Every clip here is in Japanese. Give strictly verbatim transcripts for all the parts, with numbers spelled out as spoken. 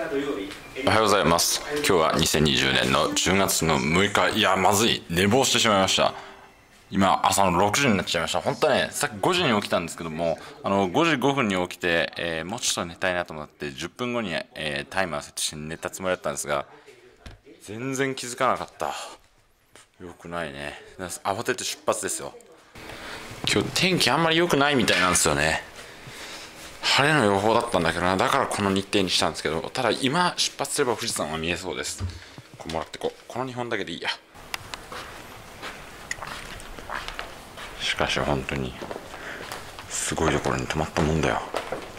おはようございます。今日はにせんにじゅうねんのじゅうがつのむいか。いやまずい、寝坊してしまいました。今朝のろくじになっちゃいました。本当はね、さっきごじに起きたんですけども、あのごじごふんに起きて、えー、もうちょっと寝たいなと思ってじゅっぷんごに、えー、タイマー設置して寝たつもりだったんですが、全然気づかなかった。よくないね。慌てて出発ですよ。今日天気あんまり良くないみたいなんですよね。晴れの予報だったんだけどな。だからこの日程にしたんですけど、ただ今出発すれば富士山は見えそうです。これもらってこう。このにほんだけでいいや。しかし本当にすごいところに泊まったもんだよ。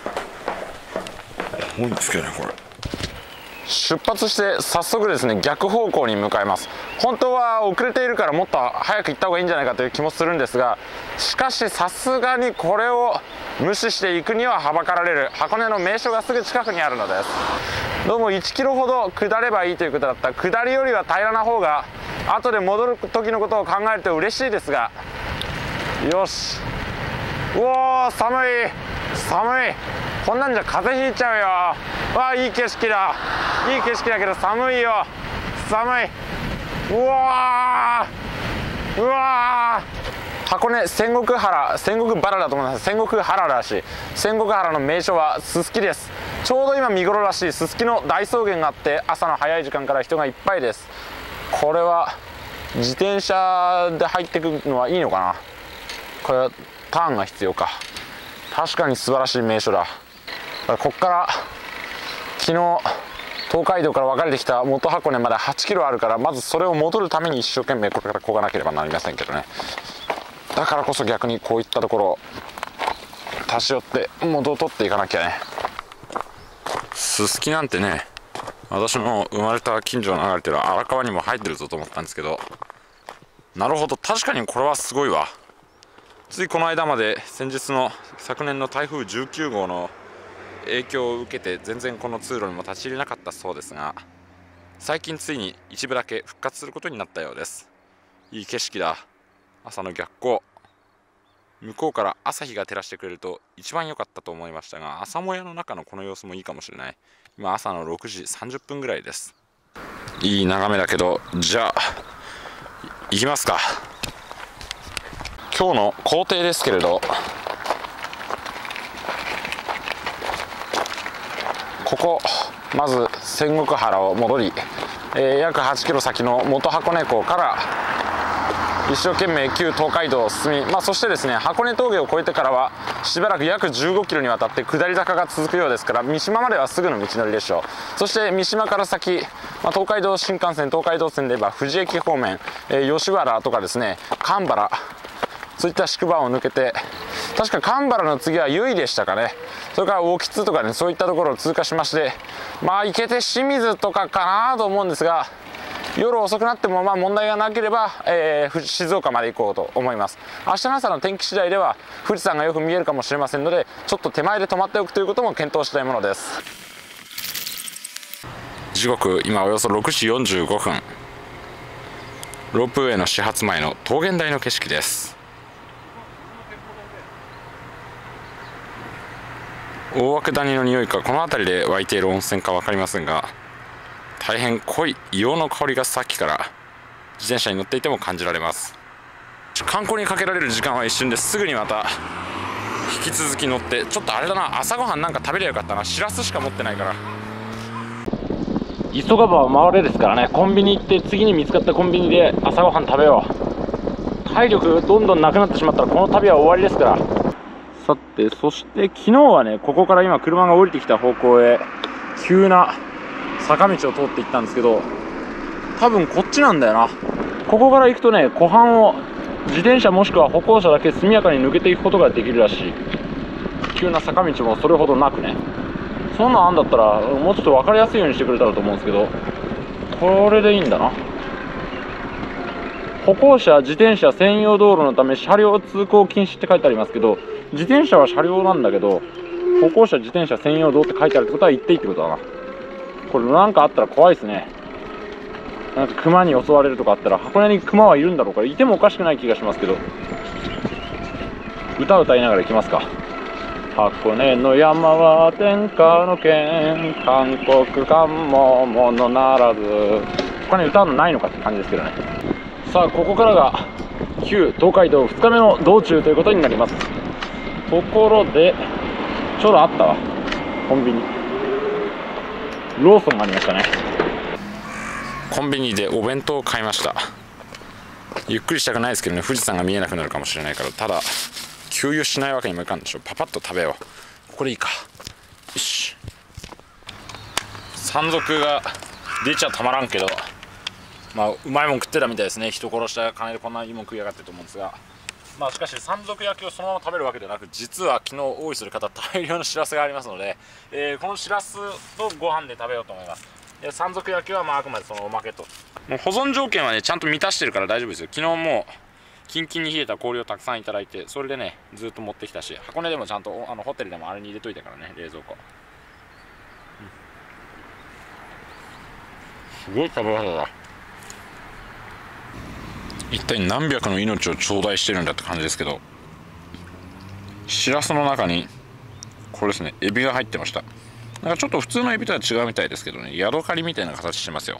多いんですけどね、これ。出発して早速ですね、逆方向に向かいます。本当は遅れているからもっと早く行った方がいいんじゃないかという気もするんですが、しかしさすがにこれを無視していくにははばかられる。箱根の名所がすぐ近くにあるのです。どうもいちキロほど下ればいいということだった。下りよりは平らな方が後で戻る時のことを考えると嬉しいですが、よし。うおー、寒い寒い。こんなんじゃ風邪ひいちゃうよ。わあ、いい景色だ。いい景色だけど寒いよ。寒い。うわーうわー箱根仙石原、仙石原だと思います。仙石原らしい。仙石原の名所はすすきです。ちょうど今見頃らしいすすきの大草原があって、朝の早い時間から人がいっぱいです。これは自転車で入ってくるのはいいのかな。これはターンが必要か。確かに素晴らしい名所だ。ここから昨日東海道から分かれてきた元箱根まではちキロあるから、まずそれを戻るために一生懸命これから漕がなければなりませんけどね。だからこそ逆にこういったところを立ち寄って元を取っていかなきゃね。すすきなんてね、私の生まれた近所を流れてる荒川にも入ってるぞと思ったんですけど、なるほど、確かにこれはすごいわ。ついこの間まで先日の昨年の台風じゅうきゅうごうの影響を受けて全然この通路にも立ち入れなかったそうですが、最近ついに一部だけ復活することになったようです。いい景色だ。朝の逆光、向こうから朝日が照らしてくれると一番良かったと思いましたが、朝もやの中のこの様子もいいかもしれない。今朝のろくじさんじゅっぷんぐらいです。いい眺めだけど、じゃあ行きますか。今日の行程ですけれど、ここまず仙石原を戻り、えー、約はちキロ先の元箱根港から一生懸命旧東海道を進み、まあ、そしてですね、箱根峠を越えてからはしばらく約じゅうごキロにわたって下り坂が続くようですから、三島まではすぐの道のりでしょう。そして三島から先、まあ、東海道新幹線東海道線で言えば富士駅方面、えー、吉原とかですね、神原、そういった宿場を抜けて、確か神原の次は由比でしたかね。それから興津とかね、そういったところを通過しまして、まあ行けて清水とかかなと思うんですが、夜遅くなってもまあ問題がなければ、えー、静岡まで行こうと思います。明日の朝の天気次第では富士山がよく見えるかもしれませんので、ちょっと手前で止まっておくということも検討したいものです。時刻今およそろくじよんじゅうごふん。ロープウェイの始発前の桃源台の景色です。大涌谷の匂いか、この辺りで湧いている温泉か分かりませんが、大変濃い硫黄の香りがさっきから自転車に乗っていても感じられます。観光にかけられる時間は一瞬です。すぐにまた引き続き乗って、ちょっとあれだな、朝ごはんなんか食べりゃよかったな。しらすしか持ってないから。急がば回れですからね。コンビニ行って次に見つかったコンビニで朝ごはん食べよう。体力どんどんなくなってしまったらこの旅は終わりですから。さて、そして昨日はね、ここから今車が降りてきた方向へ急な坂道を通っていったんですけど、多分こっちなんだよな。ここから行くとね、湖畔を自転車もしくは歩行者だけ速やかに抜けていくことができるらしい。急な坂道もそれほどなくね。そんなんあんだったらもうちょっと分かりやすいようにしてくれたらと思うんですけど、これでいいんだな。歩行者自転車専用道路のため車両通行禁止って書いてありますけど、自転車は車両なんだけど、歩行者自転車専用道って書いてあるってことは行っていいってことだな。これなんかあったら怖いですね。なんか熊に襲われるとかあったら、箱根に熊はいるんだろうか。いてもおかしくない気がしますけど、歌歌いながら行きますか。 箱根の山は天下の県、韓国館もものならず。他に歌うのないのかって感じですけどね。さあここからが旧東海道ふつかめの道中ということになります。ところでちょうどあったわ、コンビニローソンがありましたね。コンビニでお弁当を買いました。ゆっくりしたくないですけどね、富士山が見えなくなるかもしれないから。ただ給油しないわけにもいかんでしょ。パパッと食べよう。これいいか。よし、山賊が出ちゃたまらんけど、まあうまいもん食ってたみたいですね。人殺した金でこんないいもん食いやがってと思うんですが、まあしかし山賊焼きをそのまま食べるわけではなく、実は昨日用意する方大量のしらすがありますので、えー、このしらすとご飯で食べようと思います。で山賊焼きはまああくまでそのおまけと。もう保存条件はねちゃんと満たしてるから大丈夫ですよ。昨日もキンキンに冷えた氷をたくさんいただいて、それでねずっと持ってきたし、箱根でもちゃんとあのホテルでもあれに入れといたからね、冷蔵庫。すごい食べ方だ。一体何百の命を頂戴してるんだって感じですけど、しらすの中にこれですね、エビが入ってました。なんかちょっと普通のエビとは違うみたいですけどね、ヤドカリみたいな形してますよ。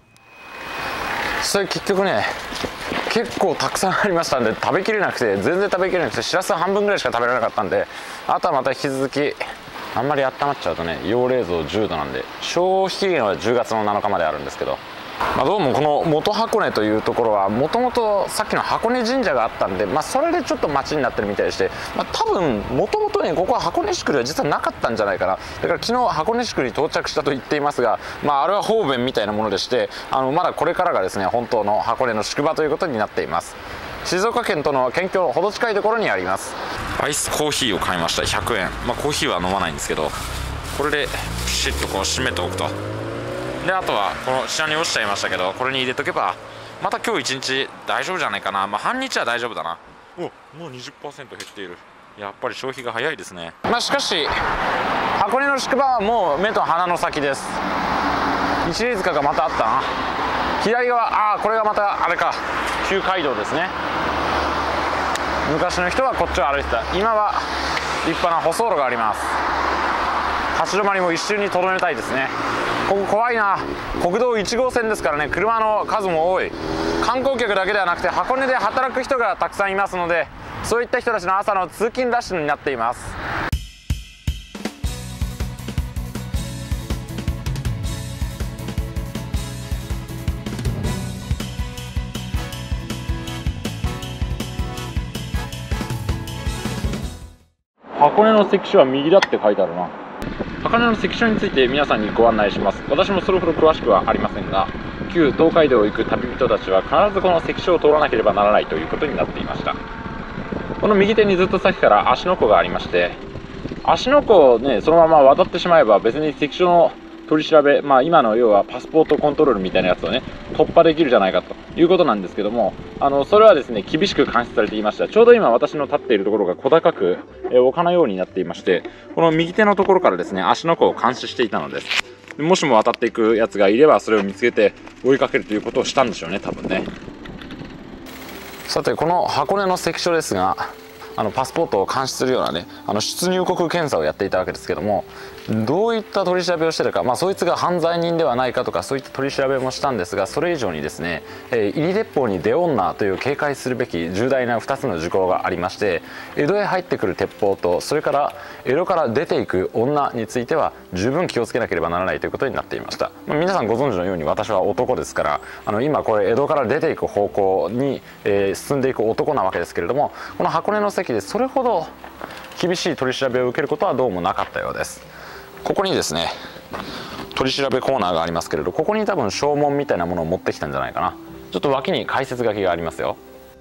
それ結局ね結構たくさんありましたんで食べきれなくて、全然食べきれなくて、しらすは半分ぐらいしか食べられなかったんで、あとはまた引き続きあんまり温まっちゃうとね、要冷蔵じゅうどなんで、消費期限はじゅうがつのなのかまであるんですけど、まあ、どうもこの元箱根というところはもともとさっきの箱根神社があったんで、まあ、それでちょっと町になってるみたいでして、まあ、多分もともとねここは箱根宿は実はなかったんじゃないかな。だから昨日箱根宿に到着したと言っていますが、まあ、あれは方便みたいなものでして、あのまだこれからがですね本当の箱根の宿場ということになっています。静岡県との県境のほど近いところにあります。アイスコーヒーを買いました。ひゃくえん。まあ、コーヒーは飲まないんですけど、これでピシッとこう締めておくと。であとはこの下に落ちちゃいましたけど、これに入れとけばまた今日一日大丈夫じゃないかな。まあ半日は大丈夫だな。お、もう にじゅっパーセント 減っている。やっぱり消費が早いですね。まあしかし箱根の宿場はもう目と鼻の先です。一里塚がまたあったな。左側、ああこれがまたあれか、旧街道ですね。昔の人はこっちを歩いてた。今は立派な舗装路があります。立ち止まりも一瞬にとどめたいですね。ここ怖いな。国道いちごうせんですからね、車の数も多い。観光客だけではなくて箱根で働く人がたくさんいますので、そういった人たちの朝の通勤ラッシュになっています。箱根の関所は右だって書いてあるな。箱根の関所について皆さんにご案内します。私もそれほど詳しくはありませんが、旧東海道を行く旅人たちは必ずこの関所を通らなければならないということになっていました。この右手にずっと先から芦ノ湖がありまして、芦ノ湖をねそのまま渡ってしまえば別に関所の取り調べ、まあ今の要はパスポートコントロールみたいなやつをね突破できるじゃないかということなんですけども、あのそれはですね厳しく監視されていました。ちょうど今私の立っているところが小高く、えー、丘のようになっていまして、この右手のところからですね芦ノ湖を監視していたのです。もしも渡っていくやつがいればそれを見つけて追いかけるということをしたんでしょうね、多分ね。さてこの箱根の関所ですが、あのパスポートを監視するようなねあの出入国検査をやっていたわけですけども、どういった取り調べをしてるか、まあ、そいつが犯罪人ではないかとかそういった取り調べもしたんですが、それ以上にですね、えー、入り鉄砲に出女という警戒するべき重大なふたつの事項がありまして、江戸へ入ってくる鉄砲とそれから江戸から出ていく女については十分気をつけなければならないということになっていました。まあ、皆さんご存知のように私は男ですから、あの今これ江戸から出ていく方向に、えー、進んでいく男なわけですけれども、この箱根の関でそれほど厳しい取り調べを受けることはどうもなかったようです。ここにですね取り調べコーナーがありますけれど、ここに多分証文みたいなものを持ってきたんじゃないかな。ちょっと脇に解説書きがありますよ。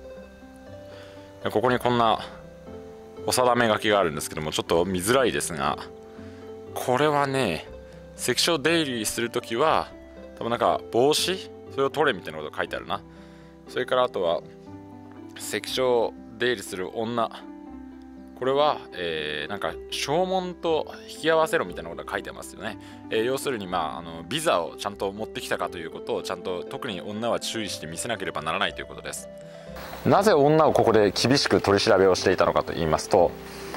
ここにこんなお定め書きがあるんですけども、ちょっと見づらいですが、これはね関所出入りするときは多分なんか帽子それを取れみたいなことが書いてあるな。それからあとは関所出入りする女、これは、えー、なんか証文と引き合わせろみたいなことが書いてますよね。えー、要するに、まあ、あのビザをちゃんと持ってきたかということをちゃんと特に女は注意して見せなければならないということです。なぜ女をここで厳しく取り調べをしていたのかと言いますと、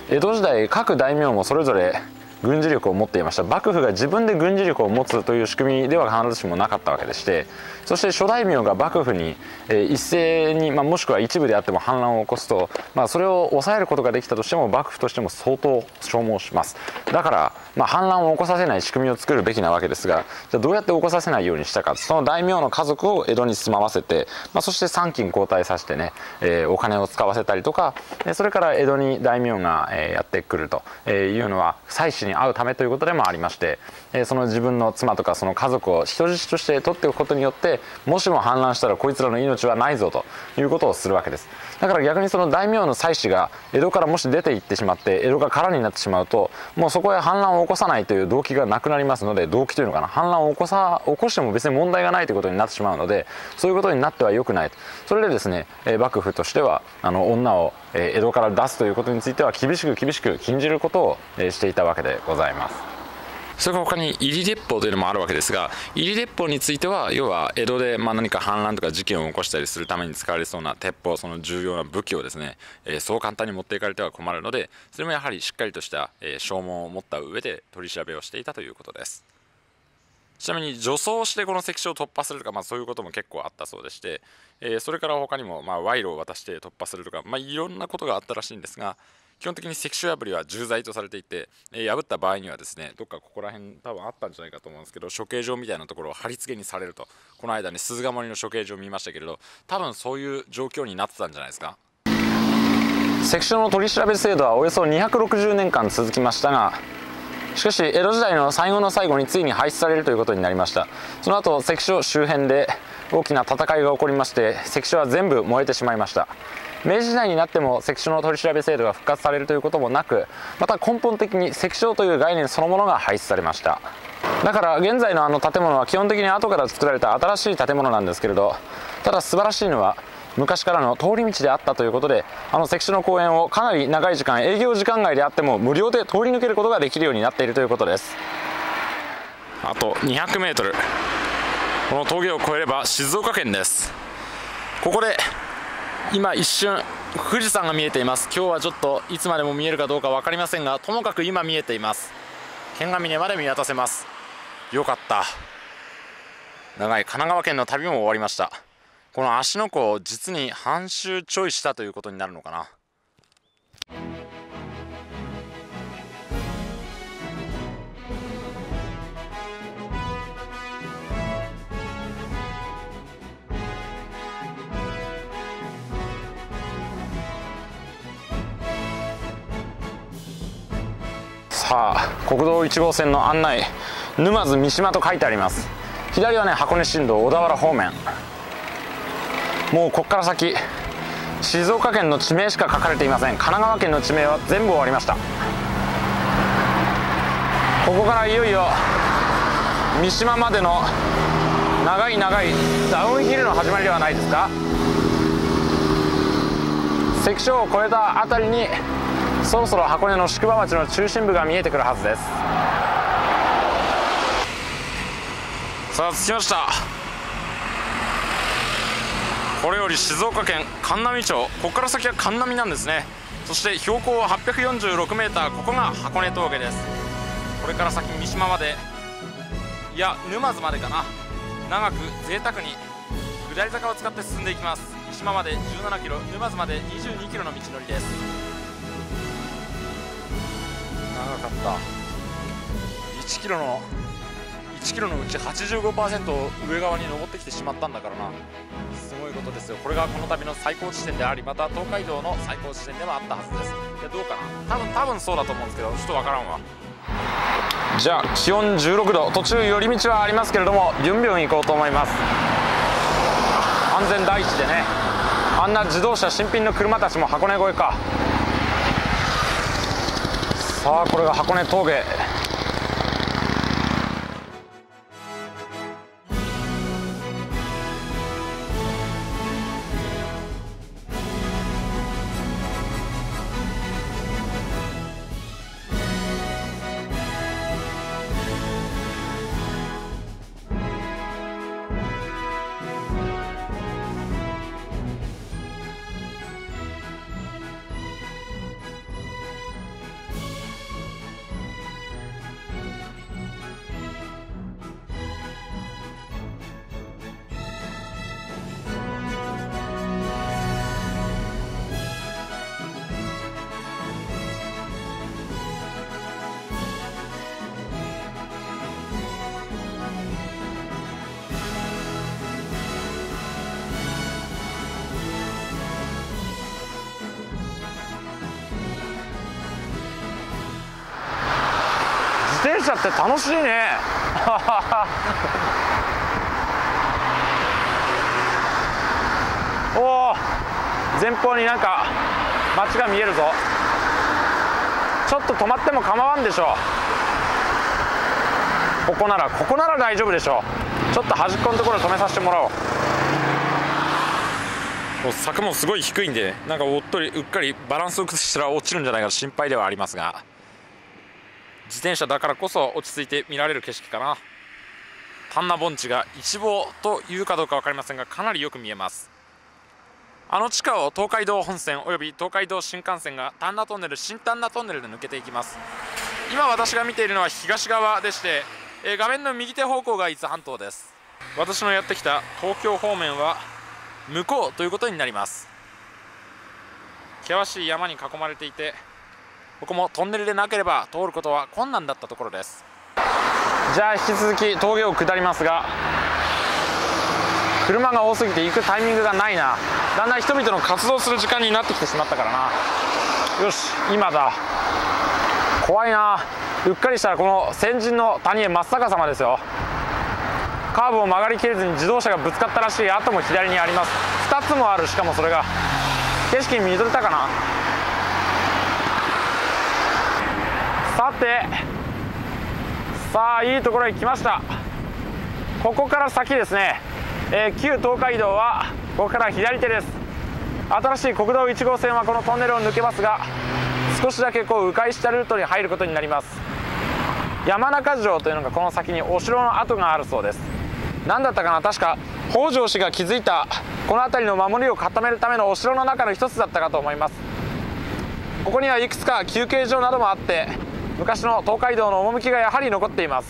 江戸時代各大名もそれぞれ軍事力を持っていました。幕府が自分で軍事力を持つという仕組みでは必ずしもなかったわけでして、そして諸大名が幕府に、えー、一斉に、まあ、もしくは一部であっても反乱を起こすと、まあ、それを抑えることができたとしても幕府としても相当消耗します。だから、まあ、反乱を起こさせない仕組みを作るべきなわけですが、じゃあどうやって起こさせないようにしたか、その大名の家族を江戸に住まわせて、まあ、そして参勤交代させてね、えー、お金を使わせたりとか、それから江戸に大名が、えー、やってくるというのは妻子に会うためということでもありまして、えー、その自分の妻とかその家族を人質として取っておくことによって、もしも反乱したらこいつらの命はないぞということをするわけです。だから逆にその大名の妻子が江戸からもし出て行ってしまって江戸が空になってしまうと、もうそこへ反乱を起こさないという動機がなくなりますので、動機というのかな、反乱を起こさ起こしても別に問題がないということになってしまうので、そういうことになっては良くない。それでですね、えー、幕府としてはあの女を、えー、江戸から出すということについては厳しく厳しく禁じることを、えー、していたわけでございます。それから他に入り鉄砲というのもあるわけですが、入り鉄砲については要は江戸でまあ何か反乱とか事件を起こしたりするために使われそうな鉄砲、その重要な武器をですね、えー、そう簡単に持っていかれては困るので、それもやはりしっかりとした、えー、証文を持った上で取り調べをしていたということです。ちなみに女装してこの関所を突破するとか、まあ、そういうことも結構あったそうでして、えー、それから他にもまあ賄賂を渡して突破するとか、まあ、いろんなことがあったらしいんですが、基本的に関所破りは重罪とされていて、えー、破った場合にはですね、どっかここら辺多分あったんじゃないかと思うんですけど、処刑場みたいなところを貼り付けにされると。この間に鈴ヶ森の処刑場を見ましたけれど、多分そういう状況になってたんじゃないですか。関所の取り調べ制度はおよそにひゃくろくじゅうねんかん続きましたが、しかし江戸時代の最後の最後についに廃止されるということになりました。その後関所周辺で大きな戦いが起こりまして、関所は全部燃えてしまいました。明治時代になっても関所の取り調べ制度が復活されるということもなく、また根本的に関所という概念そのものが廃止されました。だから現在のあの建物は基本的に後から作られた新しい建物なんですけれど、ただ素晴らしいのは昔からの通り道であったということで、あの関所の公園をかなり長い時間、営業時間外であっても無料で通り抜けることができるようになっているということです。あとにひゃくメートル、この峠を越えれば静岡県です。ここで今一瞬富士山が見えています。今日はちょっといつまでも見えるかどうか分かりませんが、ともかく今見えています。剣ヶ峰まで見渡せます。よかった。長い神奈川県の旅も終わりました。この芦ノ湖を実に半周ちょいしたということになるのかな。さあ、国道いち号線の案内、沼津三島と書いてあります。左はね、箱根新道小田原方面。もうここから先静岡県の地名しか書かれていません。神奈川県の地名は全部終わりました。ここからいよいよ三島までの長い長いダウンヒルの始まりではないですか。関所を越えた辺りにそろそろ箱根の宿場町の中心部が見えてくるはずです。さあ着きました。これより静岡県函南町、ここから先は函南なんですね。そして標高ははっぴゃくよんじゅうろくメーター、ここが箱根峠です。これから先三島まで、いや沼津までかな、長く贅沢に下り坂を使って進んでいきます。三島までじゅうななキロ、沼津までにじゅうにキロの道のりです。長かった。いちキロのいちキロのうち はちじゅうごパーセント を上側に登ってきてしまったんだからな。すごいことですよ。これがこの旅の最高地点であり、また東海道の最高地点でもあったはずです。いやどうかな、多分多分そうだと思うんですけど、ちょっとわからんわ。じゃあ気温じゅうろくど、途中寄り道はありますけれどもビュンビュン行こうと思います。安全第一でね。あんな自動車新品の車たちも箱根越えか。さあこれが箱根峠。 転車って楽しいねおお、前方になんか街が見えるぞ。ちょっと止まっても構わんでしょう。ここならここなら大丈夫でしょう。ちょっと端っこのところ止めさせてもらおう。柵もすごい低いんで、なんかおっとりうっかりバランスを崩したら落ちるんじゃないかと心配ではありますが、自転車だからこそ落ち着いて見られる景色かな。丹那盆地が一望というかどうか分かりませんが、かなりよく見えます。あの地下を東海道本線および東海道新幹線が丹那トンネル、新丹那トンネルで抜けていきます。今私が見ているのは東側でして、えー、画面の右手方向が伊豆半島です。私のやってきた東京方面は向こうということになります。険しい山に囲まれていて、ここもトンネルでなければ通ることは困難だったところです。じゃあ引き続き峠を下りますが、車が多すぎて行くタイミングがないな。だんだん人々の活動する時間になってきてしまったからな。よし、今だ。怖いな。うっかりしたらこの先人の谷へ真っ逆さまですよ。カーブを曲がりきれずに自動車がぶつかったらしい跡も左にあります。ふたつもある。しかもそれが景色に見とれたかな。さて、さあいいところへ来ました。ここから先ですね、えー、旧東海道はここから左手です。新しい国道いち号線はこのトンネルを抜けますが、少しだけこう迂回したルートに入ることになります。山中城というのがこの先にお城の跡があるそうです。何だったかな、確か北条氏が築いたこの辺りの守りを固めるためのお城の中の一つだったかと思います。ここにはいくつか休憩所などもあって、昔の東海道の趣がやはり残っています。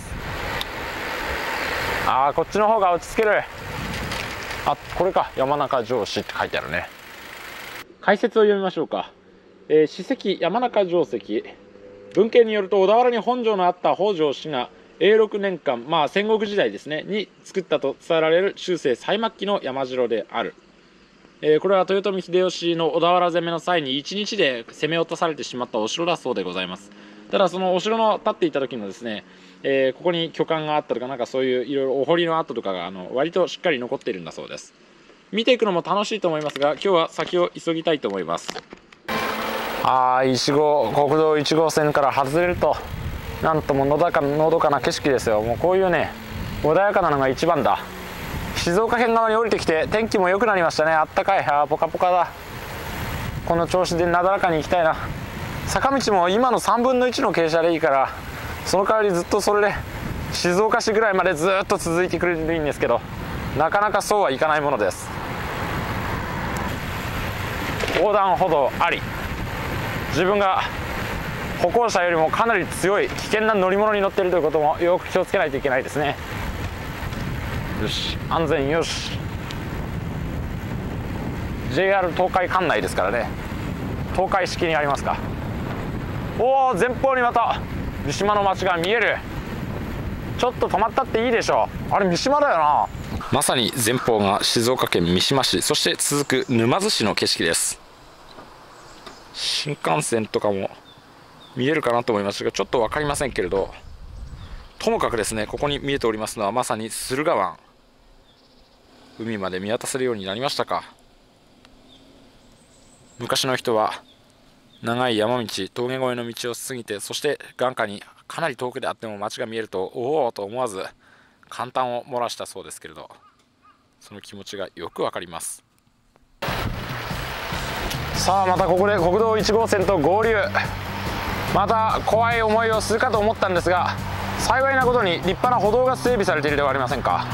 ああ、こっちの方が落ち着ける。あ、これか、山中城址って書いてあるね。解説を読みましょうか。えー、史跡山中城跡。文献によると、小田原に本城のあった北条氏がえいろくねんかん、まあ戦国時代ですねに作ったと伝えられる中世最末期の山城である。えー、これは豊臣秀吉の小田原攻めの際にいちにちで攻め落とされてしまったお城だそうでございます。ただそのお城の建っていた時のですね、えー、ここに巨漢があったとか、なんかそういういろいろお堀の跡とかがあの割としっかり残っているんだそうです。見ていくのも楽しいと思いますが、今日は先を急ぎたいと思います。ああ、いち号国道いち号線から外れるとなんとものどかのどかな景色ですよ。もうこういうね穏やかなのが一番だ。静岡県側に降りてきて天気も良くなりましたね。あったかい。あーポカポカだ。この調子でなだらかに行きたいな。坂道も今のさんぶんのいちの傾斜でいいから、その代わりずっとそれで静岡市ぐらいまでずっと続いてくれるといいんですけど、なかなかそうはいかないものです。横断歩道あり、自分が歩行者よりもかなり強い危険な乗り物に乗っているということもよく気をつけないといけないですね。よし、安全よし。 ジェイアール 東海管内ですからね。東海式にありますか。おお、前方にまた三島の町が見える。ちょっと止まったっていいでしょう。あれ三島だよな。まさに前方が静岡県三島市、そして続く沼津市の景色です。新幹線とかも見えるかなと思いましたが、ちょっと分かりませんけれど、ともかくですね、ここに見えておりますのはまさに駿河湾。海まで見渡せるようになりましたか。昔の人は長い山道、峠越えの道を過ぎて、そして眼下にかなり遠くであっても街が見えると、おおと思わず感嘆を漏らしたそうですけれど、その気持ちがよくわかります。さあ、またここで国道いち号線と合流。また怖い思いをするかと思ったんですが、幸いなことに立派な歩道が整備されているではありませんか。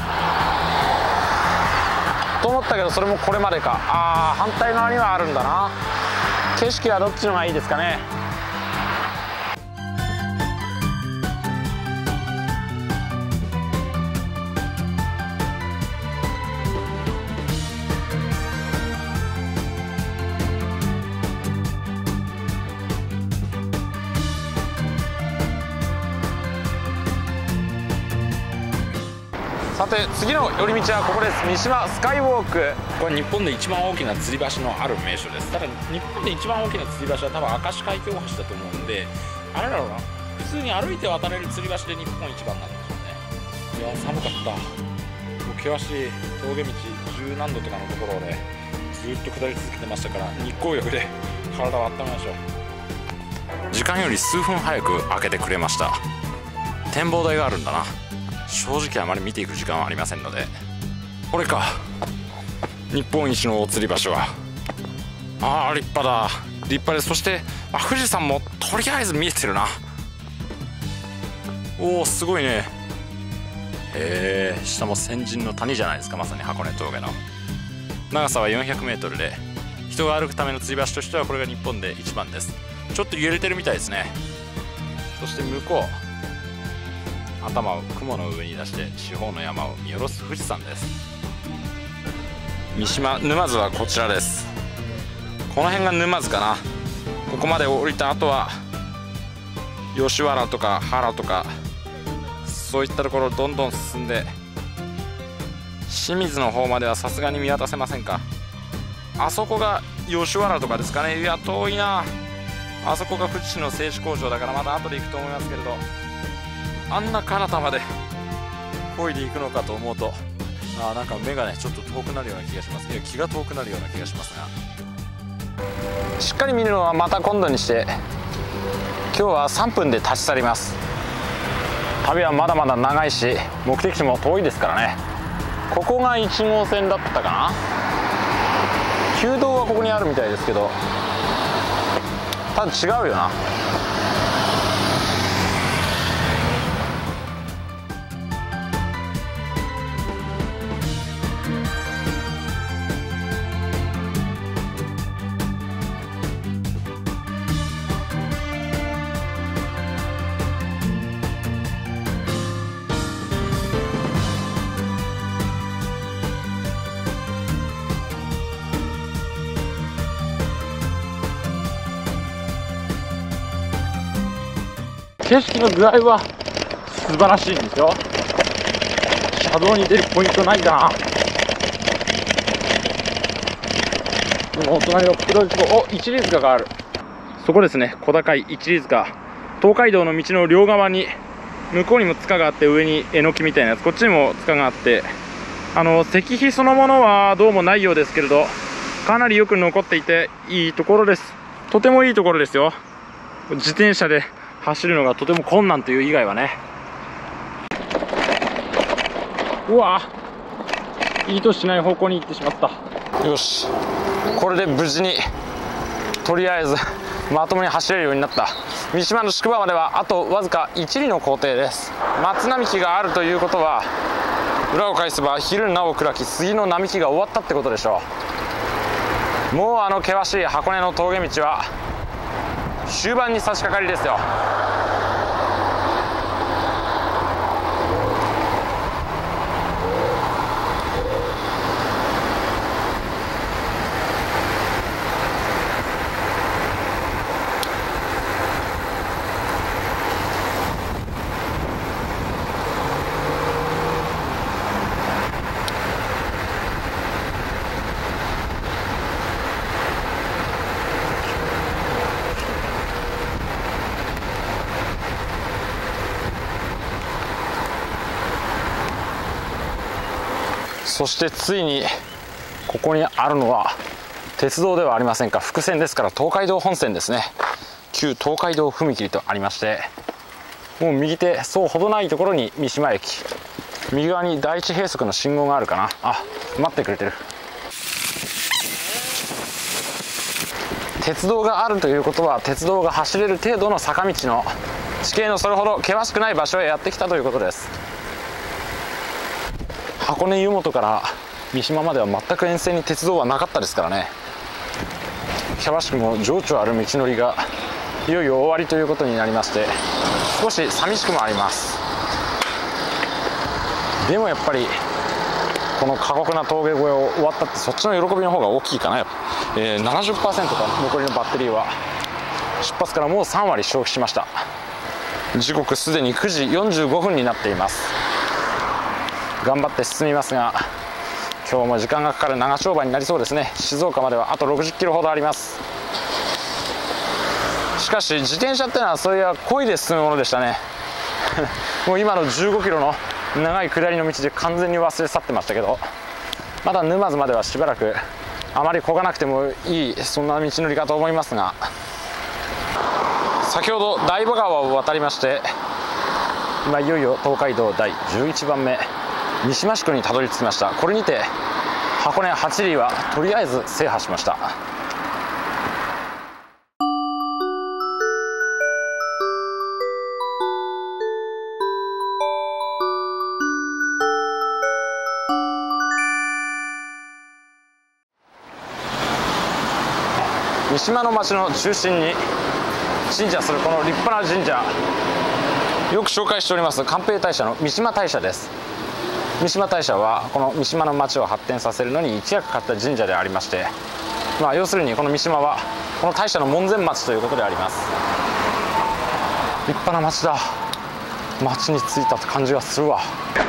と思ったけど、それもこれまでか。ああ、反対側にはあるんだな。景色はどっちのがいいですかね。さて次の寄り道はここです。三島スカイウォーク。これ日本で一番大きな吊り橋のある名所です。ただ日本で一番大きな吊り橋は多分明石海峡大橋だと思うんで、あれだろうな、 普通に歩いて渡れる吊り橋で日本一番なんですよね。いや寒かった。もう険しい峠道十何度とかのところをねずっと下り続けてましたから、日光浴で体を温めましょう。時間より数分早く開けてくれました。展望台があるんだな。正直あまり見ていく時間はありませんので、これか日本一の吊り橋は。あー立派だ、立派です。そしてあ富士山もとりあえず見えてるな。おおすごいね。へえ、下も先人の谷じゃないですか。まさに箱根峠の長さは よんひゃくメートルで、人が歩くための吊り橋としてはこれが日本で一番です。ちょっと揺れてるみたいですね。そして向こう、頭を雲の上に出して四方の山を見下ろす富士山です。三島沼津はこちらです。この辺が沼津かな。ここまで降りた後は吉原とか原とかそういったところをどんどん進んで、清水の方まではさすがに見渡せませんか。あそこが吉原とかですかね。いや遠いな。あそこが富士市の製紙工場だからまた後で行くと思いますけれど、あんな彼方まで漕いでいくのかと思うと、あなんか目がねちょっと遠くなるような気がします。いや気が遠くなるような気がしますが、しっかり見るのはまた今度にして、今日はさんぷんで立ち去ります。旅はまだまだ長いし目的地も遠いですからね。ここがいち号線だったかな。旧道はここにあるみたいですけど、多分違うよな。景色の具合は素晴らしいんですよ。車道に出るポイントないかな。でもお隣の黒いとこ、お一里塚がある。そこですね、小高い一里塚。東海道の道の両側に向こうにも塚があって、上にえのきみたいなやつ、こっちにも塚があって、あの石碑そのものはどうもないようですけれど、かなりよく残っていていいところです。とてもいいところですよ。自転車で走るのがとても困難という以外はね。うわ意図しない方向に行ってしまった。よし、これで無事にとりあえずまともに走れるようになった。三島の宿場まではあとわずかいち里の行程です。松並木があるということは、裏を返せば昼なお暗き杉の並木が終わったってことでしょう。もうあの険しい箱根の峠道は終盤に差し掛かりですよ。そしてついにここにあるのは鉄道ではありませんか。複線ですから東海道本線ですね。旧東海道踏切とありまして、もう右手そうほどないところに三島駅、右側に第一閉塞の信号があるかな。あ、待ってくれてる。鉄道があるということは、鉄道が走れる程度の坂道の地形のそれほど険しくない場所へやってきたということです。箱根湯本から三島までは全く沿線に鉄道はなかったですからね。険しくも情緒ある道のりがいよいよ終わりということになりまして、少し寂しくもあります。でもやっぱりこの過酷な峠越えを終わったって、そっちの喜びの方が大きいかな。えー、ななじゅっパーセント か残りのバッテリーは。出発からもうさん割消費しました。時刻すでにくじよんじゅうごふんになっています。頑張って進みますが、今日も時間がかかる長丁場になりそうですね。静岡まではあとろくじゅっキロほどあります。ししかし自転車ってのはそういや漕いで進むものでしたねもう今のじゅうごキロの長い下りの道で完全に忘れ去ってましたけど、まだ沼津まではしばらくあまり漕がなくてもいい、そんな道のりかと思いますが、先ほど台場川を渡りまして、今いよいよ東海道だいじゅういちばんめ三島宿にたどり着きました。これにて箱根はち里はとりあえず制覇しました。三島の町の中心に鎮座するこの立派な神社、よく紹介しております寛平大社の三島大社です。三島大社はこの三島の町を発展させるのに一役買った神社でありまして、まあ、要するにこの三島はこの大社の門前町ということであります。立派な町だ。町に着いた感じがするわ。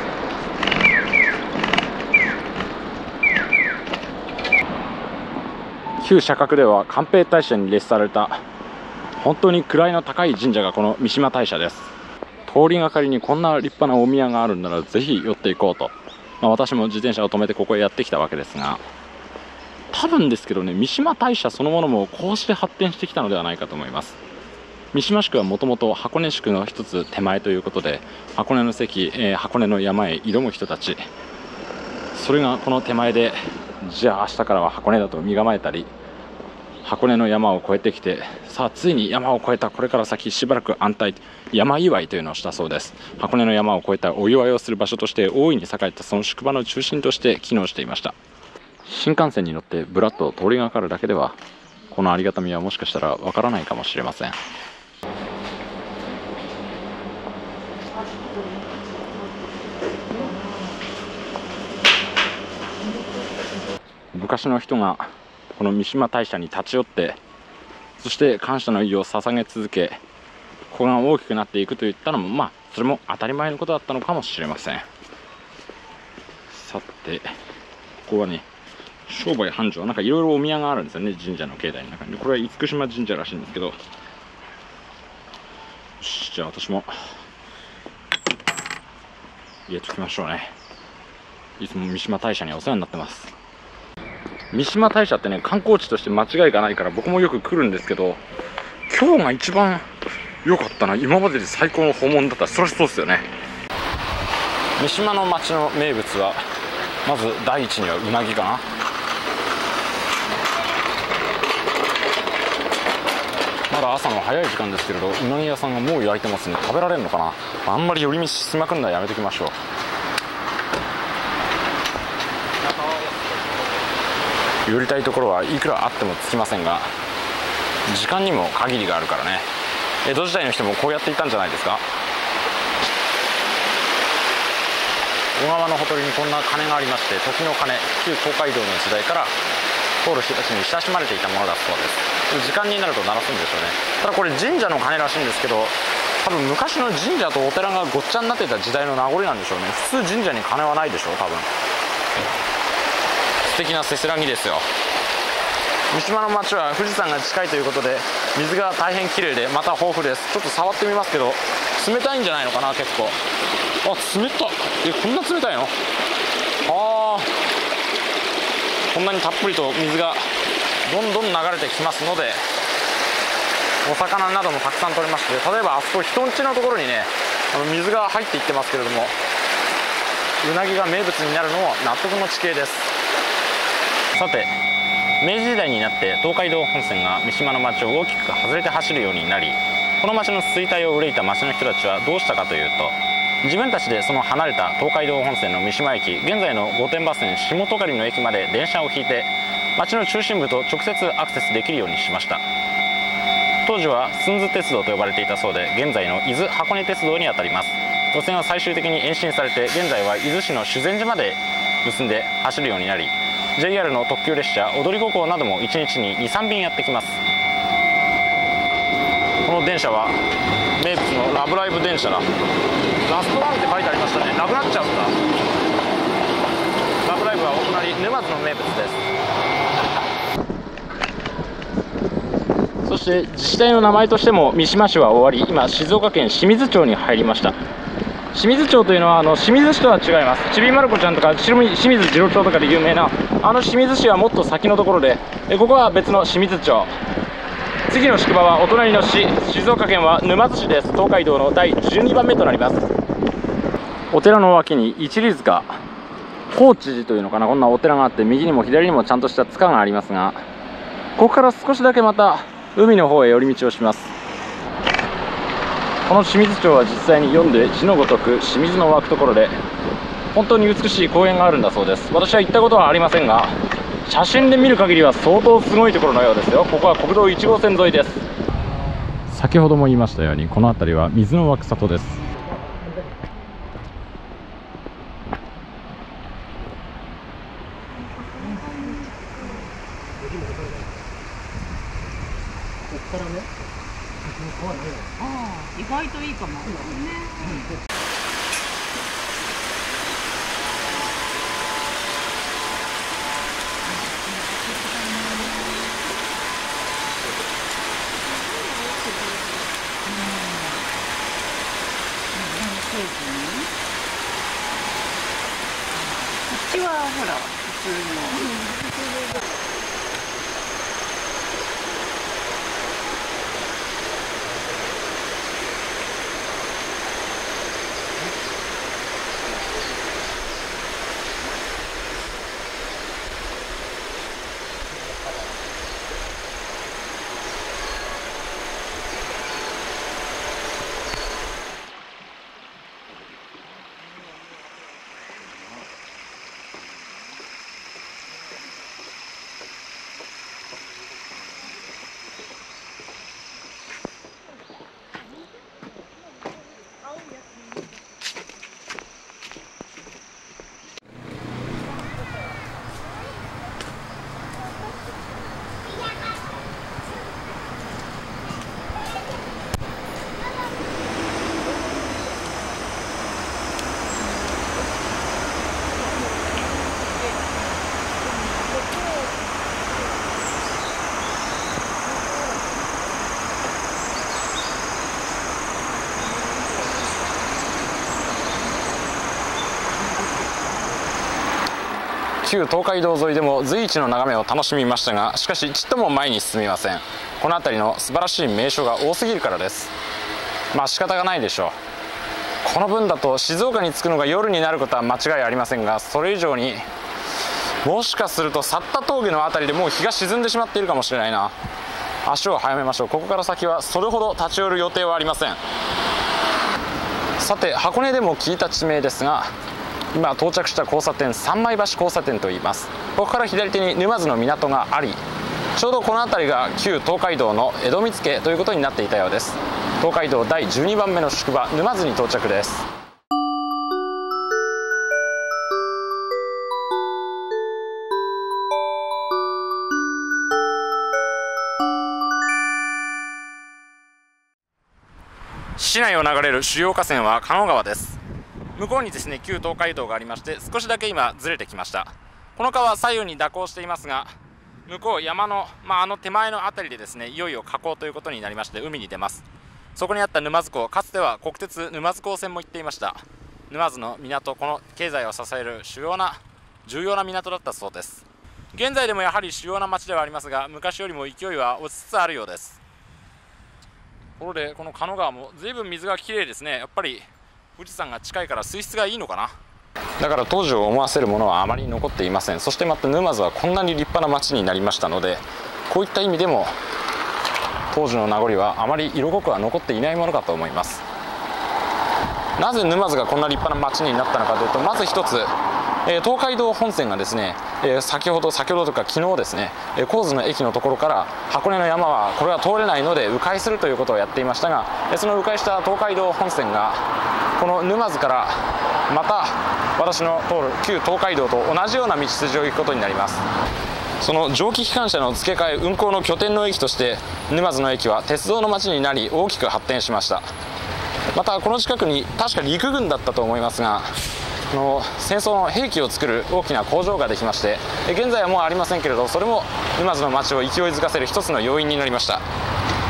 旧社格では寛平大社に列された本当に位の高い神社がこの三島大社です。通りがかりにこんな立派なお宮があるんならぜひ寄っていこうと、まあ、私も自転車を止めてここへやってきたわけですが、多分ですけどね、三島大社そのものもこうして発展してきたのではないかと思います。三島宿はもともと箱根宿の一つ手前ということで、箱根の関、えー、箱根の山へ挑む人たち、それがこの手前でじゃあ明日からは箱根だと身構えたり、箱根の山を越えてきて、さあついに山を越えた、これから先しばらく安泰、山祝いというのをしたそうです。箱根の山を越えたお祝いをする場所として大いに栄えたその宿場の中心として機能していました。新幹線に乗ってぶらっと通りがかるだけではこのありがたみはもしかしたらわからないかもしれません。昔の人がこの三島大社に立ち寄って、そして感謝の意を捧げ続け、ここが大きくなっていくといったのも、まあそれも当たり前のことだったのかもしれません。さてここはね、商売繁盛、なんかいろいろお宮があるんですよね、神社の境内の中に。これは厳島神社らしいんですけど、よし、じゃあ私も入れときましょうね。いつも三島大社にお世話になってます。三島大社ってね、観光地として間違いがないから僕もよく来るんですけど、今日が一番良かったな。今までで最高の訪問だったらそりゃそうですよね。三島の町の名物はまず第一にはうなぎかな。まだ朝の早い時間ですけれど、うなぎ屋さんがもう焼いてますね。食べられるのかな。あんまり寄り道しまくるのはやめておきましょう。寄りたいところはいくらあっても着きませんが、時間にも限りがあるからね。江戸時代の人もこうやっていたんじゃないですか。小川のほとりにこんな鐘がありまして、時の鐘、旧東海道の時代から通る人たちに親しまれていたものだそうです。時間になると鳴らすんでしょうね。ただこれ神社の鐘らしいんですけど、多分昔の神社とお寺がごっちゃになっていた時代の名残なんでしょうね。普通神社に鐘はないでしょう、多分。素敵なせせらぎですよ。三島の町は富士山が近いということで水が大変綺麗でまた豊富です。ちょっと触ってみますけど、冷たいんじゃないのかな。結構、あ、冷たい。え、こんな冷たいの。ああ、こんなにたっぷりと水がどんどん流れてきますので、お魚などもたくさん取れまして、例えばあそこ人ん家のところにね、あの水が入っていってますけれども、うなぎが名物になるのも納得の地形です。さて、明治時代になって東海道本線が三島の町を大きく外れて走るようになり、この町の衰退を憂いた町の人たちはどうしたかというと、自分たちでその離れた東海道本線の三島駅、現在の御殿場線下戸狩の駅まで電車を引いて町の中心部と直接アクセスできるようにしました。当時は駿豆鉄道と呼ばれていたそうで、現在の伊豆箱根鉄道にあたります。路線は最終的に延伸されて、現在は伊豆市の修善寺まで結んで走るようになり、 ジェイアール の特急列車踊り子号などもいちにちにに、さんびんやってきます。この電車は名物のラブライブ電車だ。ラストワンって書いてありましたね。なくなっちゃった。ラブライブはお隣沼津の名物です。そしして自治体の名前としても三島市は終わり、今静岡県清水町に入りました。清水町というのはあの清水市とは違います。ちびまる子ちゃんとか清水次郎町とかで有名なあの清水市はもっと先のところで、えここは別の清水町。次の宿場はお隣の市、静岡県は沼津市です。東海道のだいじゅうにばんめとなります。お寺の脇に一里塚高知寺というのかな、こんなお寺があって、右にも左にもちゃんとした塚がありますが、ここから少しだけまた海の方へ寄り道をします。この清水町は実際に読んで字のごとく清水の湧くところで、本当に美しい公園があるんだそうです。私は行ったことはありませんが、写真で見る限りは相当すごいところのようですよ。ここは国道いち号線沿いです。先ほども言いましたように、この辺りは水の湧く里です。 意外といいかもね。こっちはほら普通の。 旧東海道沿いでも随一の眺めを楽しみましたが、しかしちっとも前に進みません。この辺りの素晴らしい名所が多すぎるからです。まあ仕方がないでしょう。この分だと静岡に着くのが夜になることは間違いありませんが、それ以上にもしかすると去った峠の辺りでもう日が沈んでしまっているかもしれないな。足を早めましょう。ここから先はそれほど立ち寄る予定はありません。さて、箱根でも聞いた地名ですが、今到着した交差点、三枚橋交差点といいます。ここから左手に沼津の港があり、ちょうどこの辺りが旧東海道の江戸見附ということになっていたようです。東海道だいじゅうにばんめの宿場、沼津に到着です。市内を流れる主要河川は狩野川です。向こうにですね、旧東海道がありまして、少しだけ今ずれてきました。この川左右に蛇行していますが、向こう山の、まあ、あの手前の辺りでですね、いよいよ河口ということになりまして海に出ます。そこにあった沼津港、かつては国鉄沼津港線も行っていました。沼津の港、この経済を支える主要な重要な港だったそうです。現在でもやはり主要な町ではありますが、昔よりも勢いは落ちつつあるようです。ところでこの狩野川も随分水がきれいですね。やっぱり富士山が近いから水質がいいのかな。だから当時を思わせるものはあまり残っていません。そしてまた沼津はこんなに立派な町になりましたので、こういった意味でも当時の名残はあまり色濃くは残っていないものかと思います。なぜ沼津がこんな立派な町になったのかというと、まず一つ、えー、東海道本線がですね、えー、先ほど先ほどとか昨日ですね、えー、神津の駅のところから箱根の山はこれは通れないので迂回するということをやっていましたが、えー、その迂回した東海道本線がこの沼津からまた私の通る旧東海道と同じような道筋を行くことになります。その蒸気機関車の付け替え運行の拠点の駅として沼津の駅は鉄道の街になり大きく発展しました。またこの近くに確か陸軍だったと思いますが、あの戦争の兵器を作る大きな工場ができまして、現在はもうありませんけれど、それも沼津の街を勢いづかせる一つの要因になりました。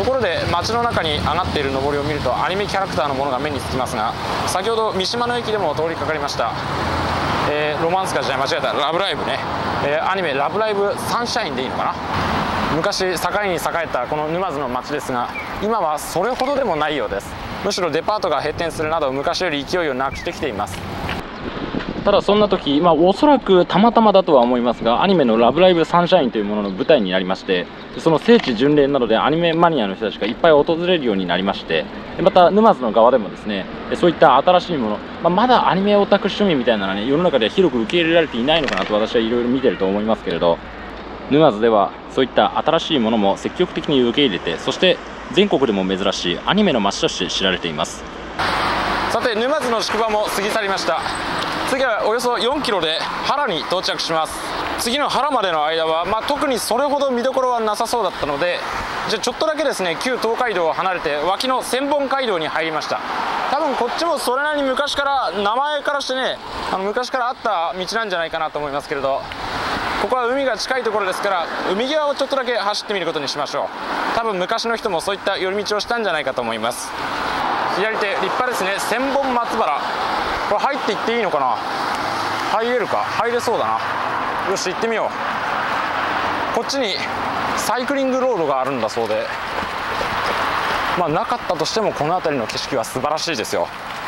ところで街の中に上がっている上りを見るとアニメキャラクターのものが目につきますが、先ほど三島の駅でも通りかかりました、えー、ロマンスカーじゃない間違えたラブライブね、えー、アニメラブライブサンシャインでいいのかな。昔境に栄えたこの沼津の街ですが、今はそれほどでもないようです。むしろデパートが閉店するなど昔より勢いをなくしてきています。 ただそんな時、まあ、おそらくたまたまだとは思いますが、アニメの「ラブライブサンシャイン」というものの舞台になりまして、その聖地巡礼などでアニメマニアの人たちがいっぱい訪れるようになりまして、また沼津の側でもですね、そういった新しいもの、まあ、まだアニメオタク趣味みたいなのはね、世の中では広く受け入れられていないのかなと私はいろいろ見てると思いますけれど、沼津ではそういった新しいものも積極的に受け入れて、そして全国でも珍しいアニメの街として知られています。 さて沼津の宿場も過ぎ去りました。次はおよそよんキロで原に到着します。次の原までの間は、まあ、特にそれほど見どころはなさそうだったので、じゃあちょっとだけですね、旧東海道を離れて脇の千本街道に入りました。多分こっちもそれなりに昔から名前からしてね、あの昔からあった道なんじゃないかなと思いますけれど、ここは海が近いところですから海際をちょっとだけ走ってみることにしましょう。多分昔の人もそういった寄り道をしたんじゃないかと思います。左手立派ですね、千本松原。これ入っていっていいのかな。入れるか、入れそうだな。よし行ってみよう。こっちにサイクリングロードがあるんだそうで、まあなかったとしてもこの辺りの景色は素晴らしいですよ。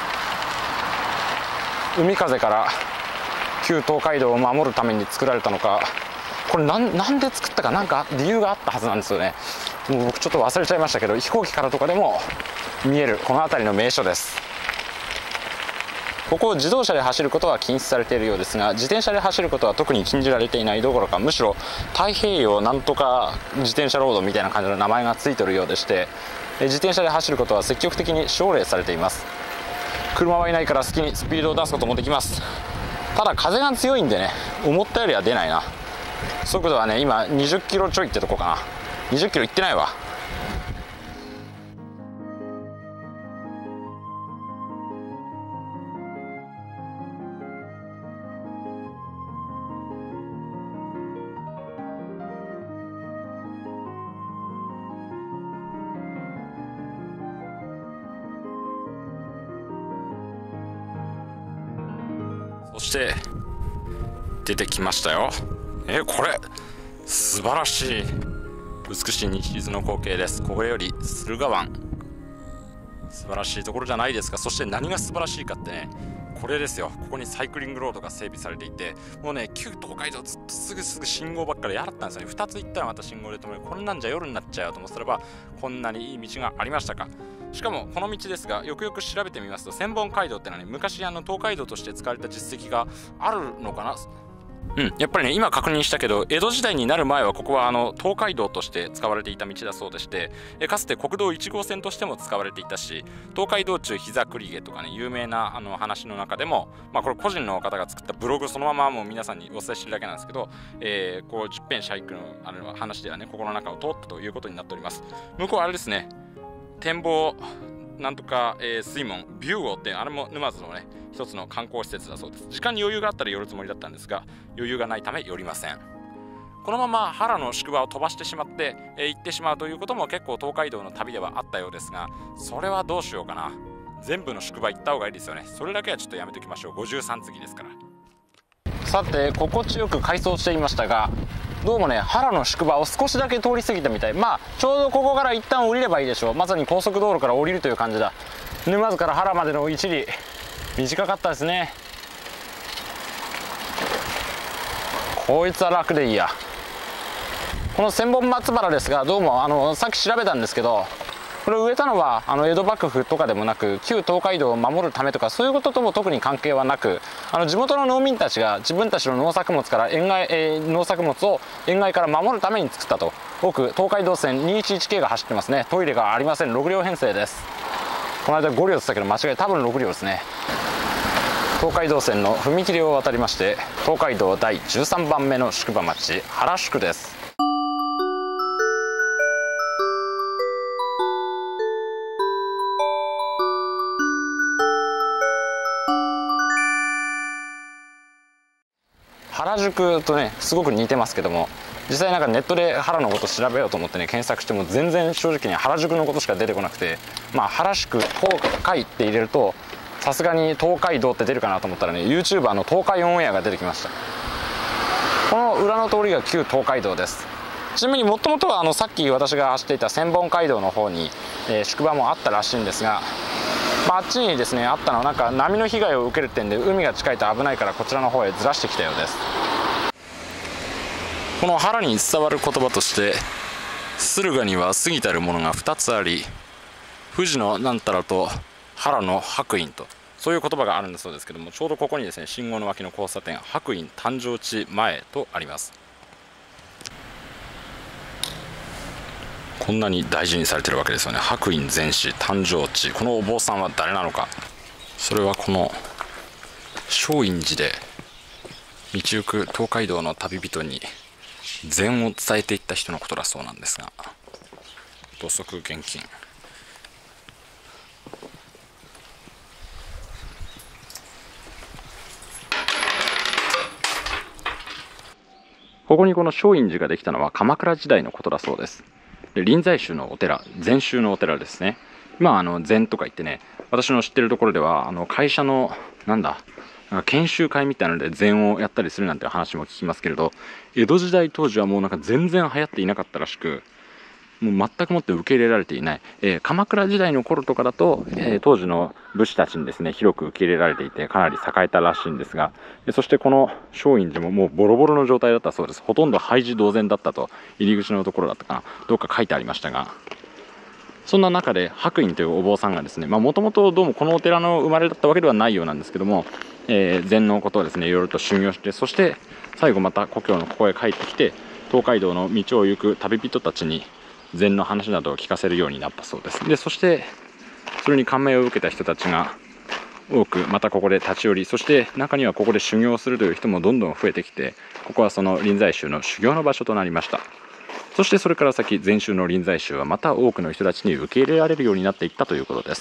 海風から旧東海道を守るために作られたのか、これな ん, なんで作ったかなんか理由があったはずなんですよね。もう僕ちょっと忘れちゃいましたけど、飛行機からとかでも見えるこの辺りの名所です。ここを自動車で走ることは禁止されているようですが、自転車で走ることは特に禁じられていないどころか、むしろ太平洋なんとか自転車ロードみたいな感じの名前がついているようでして、自転車で走ることは積極的に奨励されています。車はいないから好きにスピードを出すこともできます。ただ風が強いんでね、思ったよりは出ないな。速度はね今にじゅっキロちょいってとこかな。にじゅっキロいってないわ。そして出てきましたよ。えこれ素晴らしい美しい西伊豆の光景です。これより駿河湾、素晴らしいところじゃないですか。そして何が素晴らしいかってね、これですよ。ここにサイクリングロードが整備されていて、もうね旧東海道ずっとすぐすぐ信号ばっかりやらったんですよね。ふたつ行ったらまた信号で止める、こんなんじゃ夜になっちゃうと思ったらば、こんなにいい道がありましたか。しかもこの道ですが、よくよく調べてみますと千本街道ってのはね、昔あの東海道として使われた実績があるのかな。うん、やっぱりね今確認したけど、江戸時代になる前はここはあの東海道として使われていた道だそうでして、えかつて国道いち号線としても使われていたし、東海道中膝栗毛とかね有名なあの話の中でも、まあ、これ個人の方が作ったブログそのままもう皆さんにお伝えしてるだけなんですけど、えー、こう十遍シャイクのあの話ではねここの中を通ったということになっております。向こうあれですね、展望なんとか、えー、水門ビューオってあれも沼津のね一つの観光施設だそうです。時間に余裕があったら寄るつもりだったんですが、余裕がないため寄りません。このまま原の宿場を飛ばしてしまって、えー、行ってしまうということも結構東海道の旅ではあったようですが、それはどうしようかな。全部の宿場行った方がいいですよね。それだけはちょっとやめときましょう。ごじゅうさん次ですから。さて心地よく回送していましたが、どうもね原の宿場を少しだけ通り過ぎたみたい。まあちょうどここから一旦降りればいいでしょう。まさに高速道路から降りるという感じだ。沼津から原までの一里短かったですね。こいつは楽でいいや。この千本松原ですが、どうもあのさっき調べたんですけど、これを植えたのはあの江戸幕府とかでもなく、旧東海道を守るためとかそういうこととも特に関係はなく、あの地元の農民たちが自分たちの農作物から沿岸、えー、農作物を沿岸から守るために作ったと。奥東海道線 にひゃくじゅういち系が走ってますね。トイレがありません。ろく両編成です。この間ご両って言ったけど間違い、多分ろく両ですね。東海道線の踏切を渡りまして、東海道だいじゅうさんばんめの宿場町原宿です。原原宿とねすごく似てますけども、実際なんかネットで原のこと調べようと思ってね検索しても全然正直に原宿のことしか出てこなくて、まあ原宿東海って入れるとさすがに東海道って出るかなと思ったらね YouTuber の東海オンエアが出てきました。この裏の通りが旧東海道です。ちなみにもともとはあのさっき私が走っていた千本街道の方に、えー、宿場もあったらしいんですが、まあ、あっちにですねあったのはなんか波の被害を受ける点で海が近いと危ないからこちらの方へずらしてきたようです。この原に伝わる言葉として駿河には過ぎたるものがふたつあり、富士のなんたらと原の白隠と、そういう言葉があるんだそうですけども、ちょうどここにですね信号の脇の交差点白隠誕生地前とあります。こんなに大事にされてるわけですよね。白隠禅師誕生地。このお坊さんは誰なのか。それはこの松陰寺で道行く東海道の旅人に禅を伝えていった人のことだそうなんですが、土足厳禁。 ここにこの松陰寺ができたのは鎌倉時代のことだそうです。で臨済宗のお寺、禅宗のお寺ですね。今あの禅とか言ってね、私の知ってるところではあの会社のなんだなんか研修会みたいなので禅をやったりするなんて話も聞きますけれど、江戸時代当時はもうなんか全然流行っていなかったらしく、もう全くもって受け入れられていない、えー、鎌倉時代の頃とかだと、えー、当時の武士たちにですね広く受け入れられていてかなり栄えたらしいんですが、そしてこの松陰寺ももうボロボロの状態だったそうです。ほとんど廃寺同然だったと、入り口のところだったかな、どうか書いてありましたが、そんな中で白隠というお坊さんがですね、もともとどうもこのお寺の生まれだったわけではないようなんですけども、えー、禅のことをですねいろいろと修行して、そして最後また故郷のここへ帰ってきて東海道の道を行く旅人たちに禅の話などを聞かせるようになったそうです。でそしてそれに感銘を受けた人たちが多くまたここで立ち寄り、そして中にはここで修行するという人もどんどん増えてきて、ここはその臨済宗の修行の場所となりました。そしてそれから先禅宗の臨済宗はまた多くの人たちに受け入れられるようになっていったということです。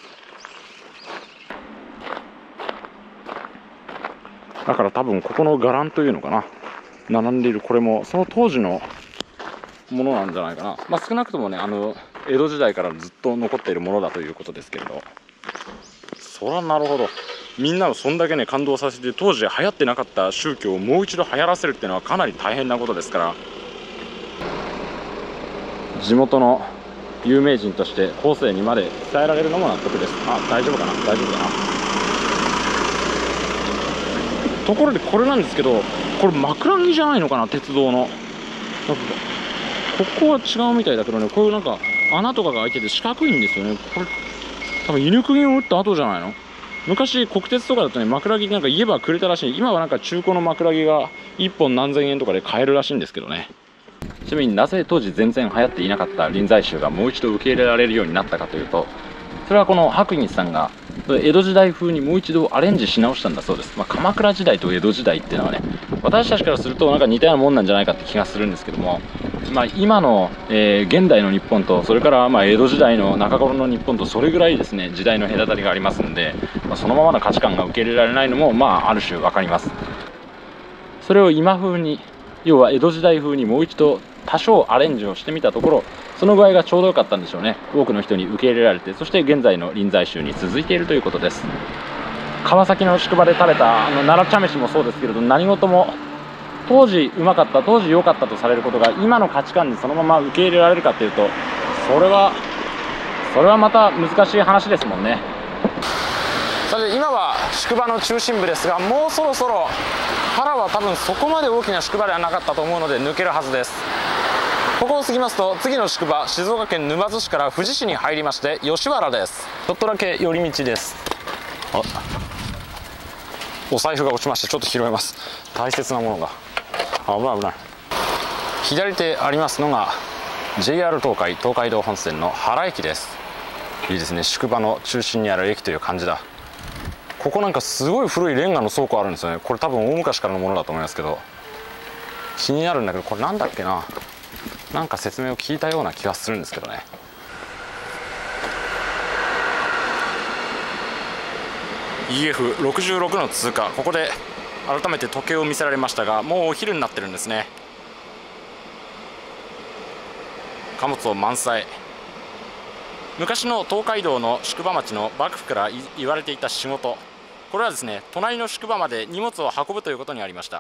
だから多分ここの伽藍というのかな、並んでいるこれもその当時のものなんじゃないかな。まあ、少なくともねあの江戸時代からずっと残っているものだということですけれど、そらなるほど、みんなをそんだけね感動させて当時流行ってなかった宗教をもう一度流行らせるっていうのはかなり大変なことですから、地元の有名人として後世にまで伝えられるのも納得です。あ、大丈夫かな、大丈夫かな。ところでこれなんですけど、これ枕木じゃないのかな、鉄道の。なんかここは違うみたいだけどね、こういうなんか穴とかが開いてて四角いんですよね。これ多分居抜く銀を打った後じゃないの。昔国鉄とかだとね枕木なんか言えばくれたらしい。今はなんか中古の枕木がいっぽん何千円とかで買えるらしいんですけどね。ちなみになぜ当時全然流行っていなかった臨済宗がもう一度受け入れられるようになったかというと、それはこの白隠さんが江戸時代風にもう一度アレンジし直したんだそうです。まあ、鎌倉時代と江戸時代っていうのはね、私たちからするとなんか似たようなもんなんじゃないかって気がするんですけども、まあ、今の、えー、現代の日本とそれからまあ江戸時代の中頃の日本とそれぐらいですね時代の隔たりがありますんで、まあ、そのままの価値観が受け入れられないのもまあある種分かります。それを今風に、要は江戸時代風にもう一度多少アレンジをしてみたところ、その具合がちょうど良かったんでしょうね。多くの人に受け入れられて、そして現在の臨済宗に続いているということです。川崎の宿場で食べたあの奈良茶飯もそうですけれど、何事も当時うまかった、当時良かったとされることが今の価値観にそのまま受け入れられるかというと、それはそれはまた難しい話ですもんね。 さて今は宿場の中心部ですが、もうそろそろ原は多分そこまで大きな宿場ではなかったと思うので抜けるはずです。ここを過ぎますと次の宿場、静岡県沼津市から富士市に入りまして吉原です。ちょっとだけ寄り道です。あ、お財布が落ちまして、ちょっと拾います。大切なものが危ない危ない。左手ありますのが ジェイアール 東海東海道本線の原駅です。いいですね、宿場の中心にある駅という感じだ。ここなんかすごい古いレンガの倉庫あるんですよね。これ多分大昔からのものだと思いますけど、気になるんだけど、これなんだっけな、なんか説明を聞いたような気がするんですけどね。イーエフろくじゅうろく の通過、ここで改めて時計を見せられましたが、もうお昼になってるんですね。貨物を満載。昔の東海道の宿場町の幕府から言われていた仕事、これはですね、隣の宿場まで荷物を運ぶということにありました。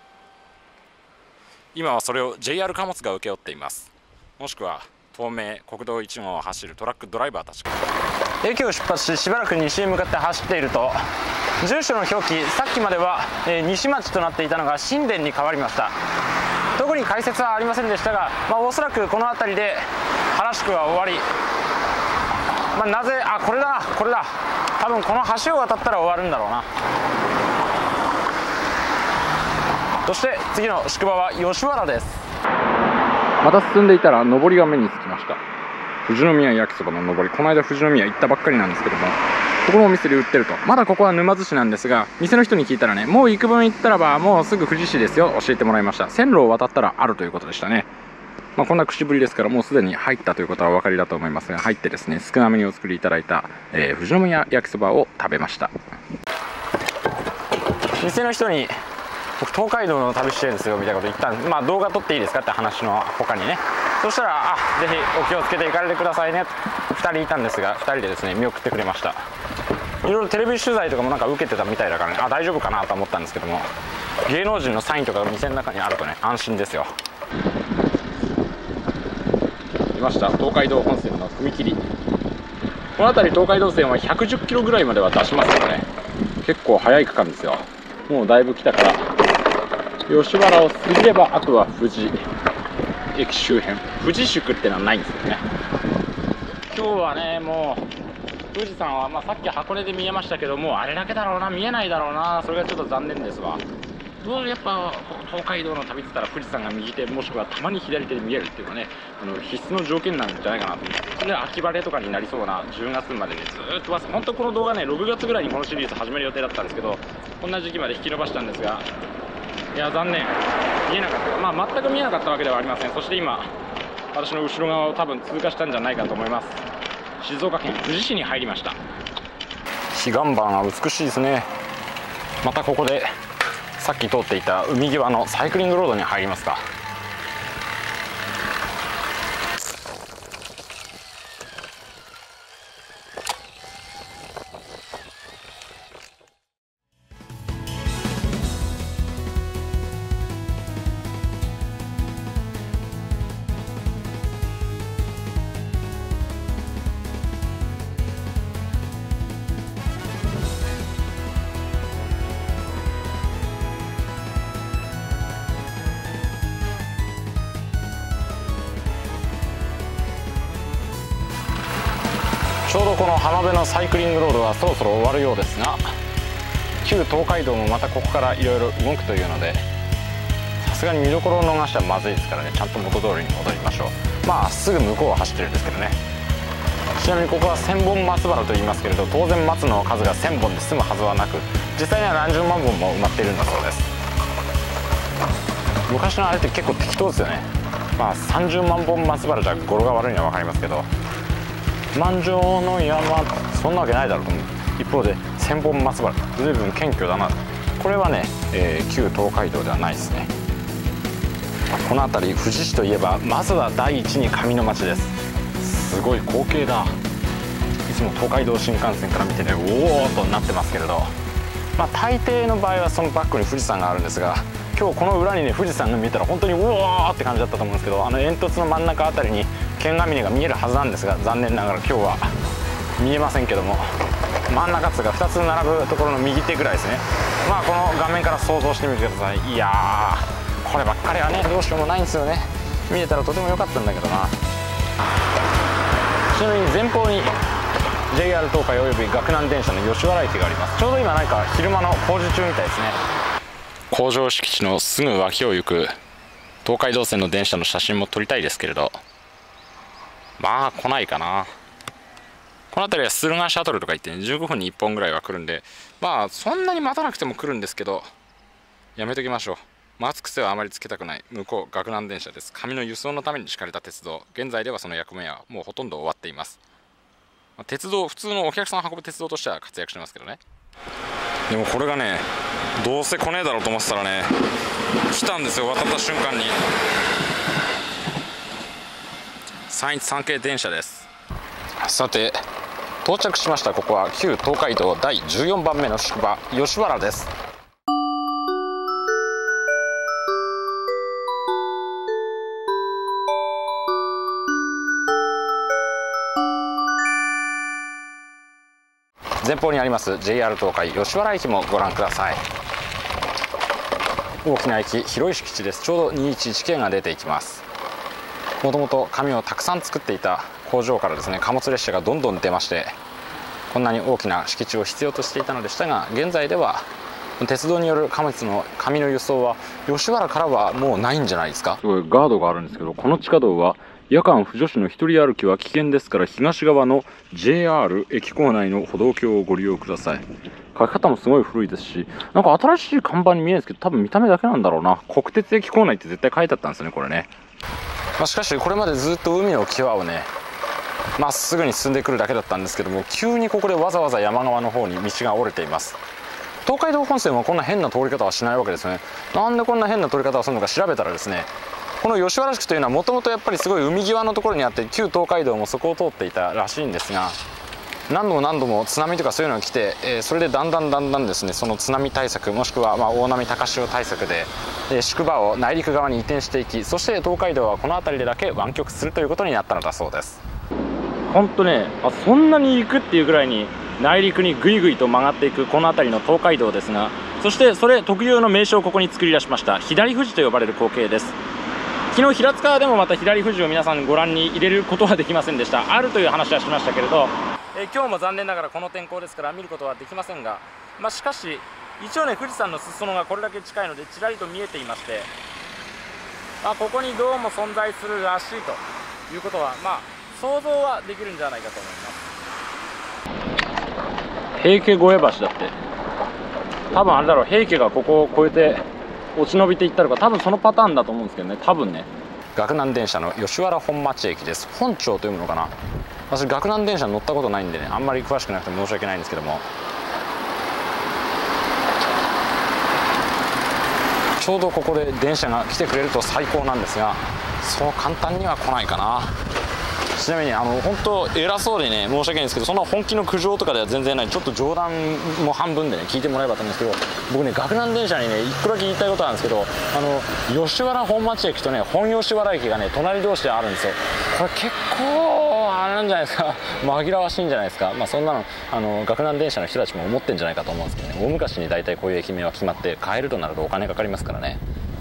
今はそれを ジェイアール 貨物が請け負っています。もしくは東名国道いち号を走るトラックドライバーたち。 駅を出発ししばらく西へ向かって走っていると、住所の表記、さっきまでは、えー、西町となっていたのが新田に変わりました。特に解説はありませんでしたが、まあ、おそらくこの辺りで原宿は終わり、まあ、なぜあこれだこれだ多分この橋を渡ったら終わるんだろうな。そして次の宿場は吉原です。 また進んでいたら上りが目につきました。富士宮焼きそばの上り、この間富士宮行ったばっかりなんですけども、ここのお店で売ってると。まだここは沼津市なんですが、店の人に聞いたらね、もう幾分行ったらばもうすぐ富士市ですよ、教えてもらいました。線路を渡ったらあるということでしたね。まあ、こんな口ぶりですから、もうすでに入ったということはお分かりだと思いますが、入ってですね、少なめにお作りいただいた、えー、富士宮焼きそばを食べました。 店の人に僕東海道の旅してるんですよみたいなこと言ったんです。まあ動画撮っていいですかって話の他にね。そしたら、あ、ぜひお気をつけて行かれてくださいね。ふたりいたんですが、ふたりでですね見送ってくれました。いろいろテレビ取材とかもなんか受けてたみたいだからね、あ、大丈夫かなと思ったんですけども、芸能人のサインとかが店の中にあるとね安心ですよ。 来ました、東海道本線の踏切。この辺り東海道線はひゃくじゅっキロぐらいまでは出しますからね、結構速い区間ですよ。もうだいぶ来たから、吉原を過ぎればあとは富士駅周辺、富士宿ってのはないんですよね。今日はね、もう富士山は、まあ、さっき箱根で見えましたけども、あれだけだろうな、見えないだろうな、それがちょっと残念ですわ。どうやっぱ東海道の旅って言ったら富士山が右手もしくはたまに左手で見えるっていうのはね、あの必須の条件なんじゃないかなと思います。それで秋晴れとかになりそうなじゅうがつまでねずーっとます。本当この動画ねろくがつぐらいにこのシリーズ始める予定だったんですけど、こんな時期まで引き延ばしたんですが、いや残念、見えなかった。まあ全く見えなかったわけではありません。そして今私の後ろ側を多分通過したんじゃないかと思います。静岡県富士市に入りました。 彼岸板は美しいですね。またここでさっき通っていた海際のサイクリングロードに入りますか。ちょうどこの浜辺のサイクリングロードはそろそろ終わるようですが、旧東海道もまたここからいろいろ動くというので、さすがに見どころを逃したらまずいですからね、ちゃんと元通りに戻りましょう。まあすぐ向こうを走ってるんですけどね。ちなみにここは千本松原と言いますけれど、当然松の数が千本で済むはずはなく、実際には何十万本も埋まっているんだそうです。昔のあれって結構適当ですよね。まあさんじゅうまんぼん松原じゃ語呂が悪いのは分かりますけど、万丈の山そんなわけないだろうと思う。一方で千本松原、随分謙虚だな。これはね、えー、旧東海道ではないですね。この辺り富士市といえばまずは第一に紙の町です。すごい光景だ。いつも東海道新幹線から見てね、おおとなってますけれど、まあ大抵の場合はそのバックに富士山があるんですが、今日この裏にね富士山が見えたら本当にうおーって感じだったと思うんですけど、あの煙突の真ん中あたりに剣ヶ峰が見えるはずなんですが、残念ながら今日は見えませんけども、真ん中つがふたつ並ぶところの右手ぐらいですね。まあこの画面から想像してみてください。いやーこればっかりはねどうしようもないんですよね。見えたらとても良かったんだけどな。ちなみに前方に ジェイアール 東海および岳南電車の吉原駅があります。ちょうど今何か昼間の工事中みたいですね。 工場敷地のすぐ脇を行く東海道線の電車の写真も撮りたいですけれど、まあ来ないかな。この辺りは駿河シャトルとか言って、ね、じゅうごふんにいっぽんぐらいは来るんで、まあそんなに待たなくても来るんですけど、やめときましょう。待つ癖はあまりつけたくない。向こう岳南電車です。紙の輸送のために敷かれた鉄道、現在ではその役目はもうほとんど終わっています。鉄道、普通のお客さんを運ぶ鉄道としては活躍してますけどね。でもこれがねどうせ来ねえだろうと思ってたらね、来たんですよ。渡った瞬間に三一三系電車です。さて到着しました。ここは旧東海道だいじゅうよんばんめの宿場吉原です。前方にあります ジェイアール 東海吉原駅もご覧ください。大きな駅、広い敷地です。ちょうどにいちいち系が出ていきます。もともと紙をたくさん作っていた工場からですね、貨物列車がどんどん出まして、こんなに大きな敷地を必要としていたのでしたが、現在では鉄道による貨物の紙の輸送は吉原からはもうないんじゃないですか。すごいガードがあるんですけど、この地下道は夜間不女子の一人歩きは危険ですから、東側の ジェイアール 駅構内の歩道橋をご利用ください。書き方もすごい古いですし、なんか新しい看板に見えるんですけど、多分見た目だけなんだろうな。国鉄駅構内って絶対書いてあったんですよね、これね。まあ、しかしこれまでずっと海の際をねまっすぐに進んでくるだけだったんですけども、急にここでわざわざ山側の方に道が折れています。東海道本線はこんな変な通り方はしないわけですね。なんでこんな変な通り方をするのか調べたらですね、この吉原宿というのはもともとやっぱりすごい海際のところにあって、旧東海道もそこを通っていたらしいんですが、何度も何度も津波とかそういうのが来て、えー、それでだんだんだんだんですね、その津波対策もしくはまあ大波高潮対策で、えー、宿場を内陸側に移転していき、そして東海道はこの辺りでだけ湾曲するということになったのだそうです。 本当ね、あ、そんなに行くっていうぐらいに内陸にぐいぐいと曲がっていくこの辺りの東海道ですが、そしてそれ特有の名称をここに作り出しました左富士と呼ばれる光景です。昨日平塚でもまた左富士を皆さんご覧に入れることはできませんでした。あるという話はしましたけれど、え今日も残念ながらこの天候ですから見ることはできませんが、まあ、しかし一応ね、富士山の裾野がこれだけ近いのでちらりと見えていまして、まあ、ここにどうも存在するらしいということは、まあ想像はできるんじゃないかと思います。平家越え橋だって、多分あれだろう、平家がここを越えて落ち延びていったのか、多分そのパターンだと思うんですけどね、多分ね。 岳南電車の吉原本町駅です。本町というのかな。私岳南電車に乗ったことないんでね、あんまり詳しくなくて申し訳ないんですけども、ちょうどここで電車が来てくれると最高なんですが、そう簡単には来ないかな。ちなみにあの本当偉そうでね申し訳ないんですけど、そんな本気の苦情とかでは全然ない、ちょっと冗談も半分でね聞いてもらえばと思うんですけど、僕ね岳南電車にね一個だけ言いたいことなんですけど、あの吉原本町駅とね本吉原駅がね隣同士であるんですよ。これ結構あれなんじゃないですか、紛らわしいんじゃないですか。まあそんなのあの岳南電車の人たちも思ってんじゃないかと思うんですけどね、大昔に大体こういう駅名は決まって変えるとなるとお金かかりますからね。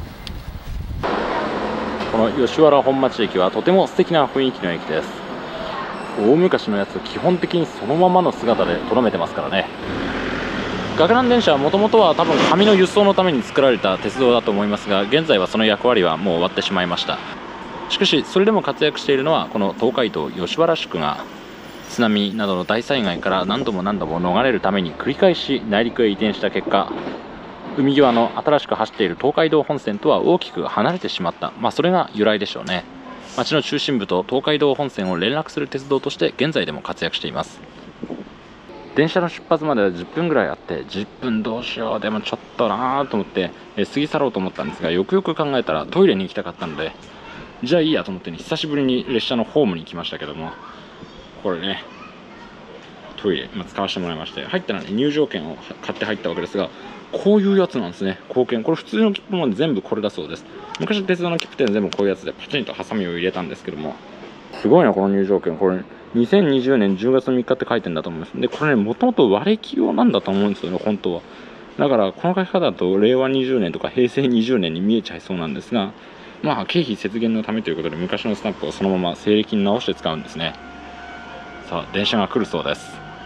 この吉原本町駅はとても素敵な雰囲気の駅です。大昔のやつを基本的にそのままの姿でとどめてますからね。岳南電車はもともとは多分紙の輸送のために作られた鉄道だと思いますが、現在はその役割はもう終わってしまいました。しかしそれでも活躍しているのはこの東海道吉原宿が津波などの大災害から何度も何度も逃れるために繰り返し内陸へ移転した結果、海際の新しく走っている東海道本線とは大きく離れてしまった、まあ、それが由来でしょうね。町の中心部と東海道本線を連絡する鉄道として現在でも活躍しています。電車の出発まではじゅっぷんぐらいあって、じゅっぷんどうしよう、でもちょっとなーと思ってえ過ぎ去ろうと思ったんですが、よくよく考えたらトイレに行きたかったので、じゃあいいやと思ってね、久しぶりに列車のホームに来ましたけども、これねトイレ、まあ、使わせてもらいまして、入ったらね入場券を買って入ったわけですが、こういうやつなんですね。硬券、これ普通の切符も全部これだそうです。昔鉄道の切符店全部こういうやつでパチンとハサミを入れたんですけども、すごいなこの入場券。これにせんにじゅうねんじゅうがつみっかって書いてんだと思います。でこれねもともと割引用なんだと思うんですよね、本当は。だからこの書き方だとれいわにじゅうねんとかへいせいにじゅうねんに見えちゃいそうなんですが、まあ経費節減のためということで昔のスタンプをそのまま西暦に直して使うんですね。さあ電車が来るそうです。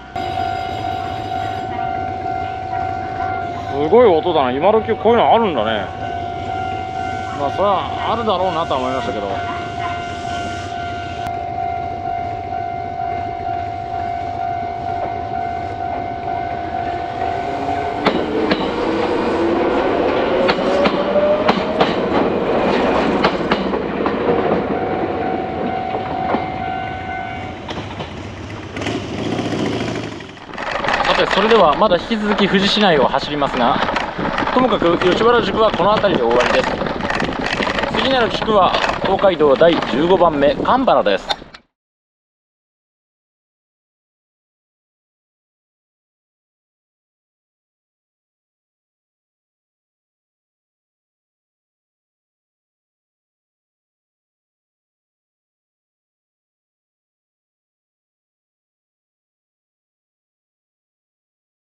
すごい音だな。今時こういうのあるんだね。まあそれはあるだろうなとは思いましたけど、さてそれではまだ引き続き富士市内を走りますが、 ともかく吉原宿はこの辺りで終わりです。次なる宿は東海道だいじゅうごばんめ蒲原です。